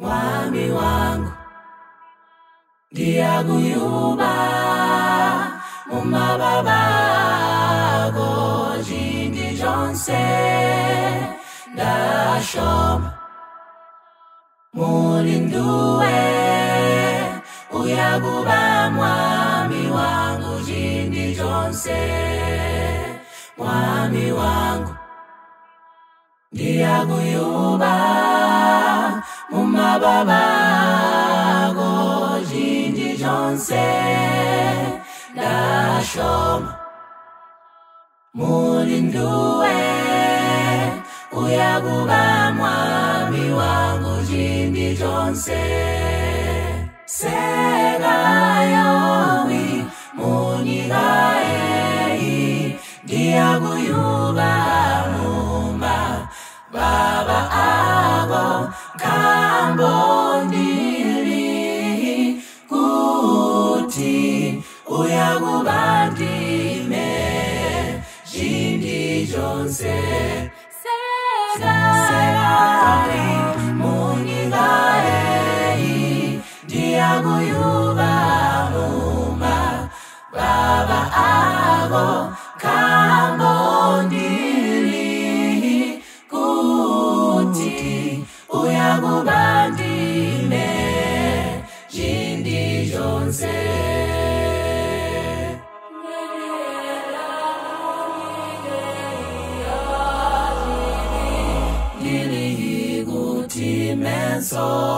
mwami wangu ndiyakuyuba mumababako chindi chonse ndashoma mulinduwe uyakuba mwami wangu chindi chonse mwami wangu ndiyakuyuba mumababako chindi chonse ndashoma mulinduwe uyakuba mwami wangu chindi chonse sekayowi munyikaeyi ndiyakuyuba muma baba ako kambondili kuti uyakuba ndime chindi chonse sekayowi munyikaeyi ndiyakuyuba muma baba ako kambondili kuti uyakuba ndime chindi chonse menso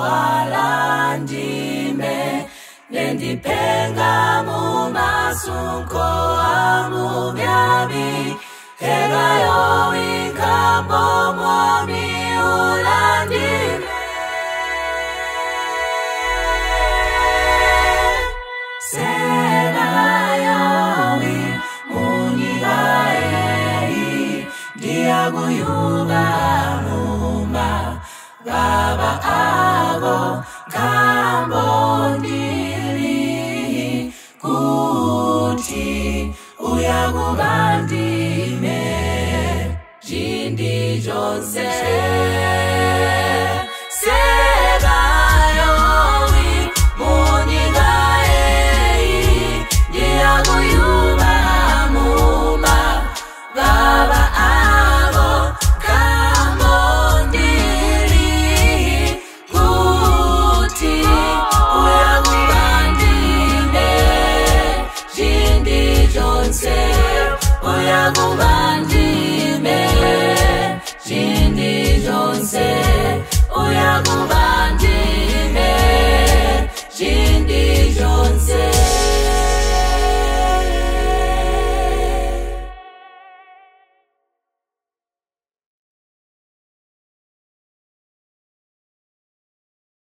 alandime nendipenga mumasunko amubyabi ekayo ikambo mwami ulandime sekayowi munyikaeyi ndiyakuyuba muma baba ako kambondili kuti uyakuba ndime chindi chonse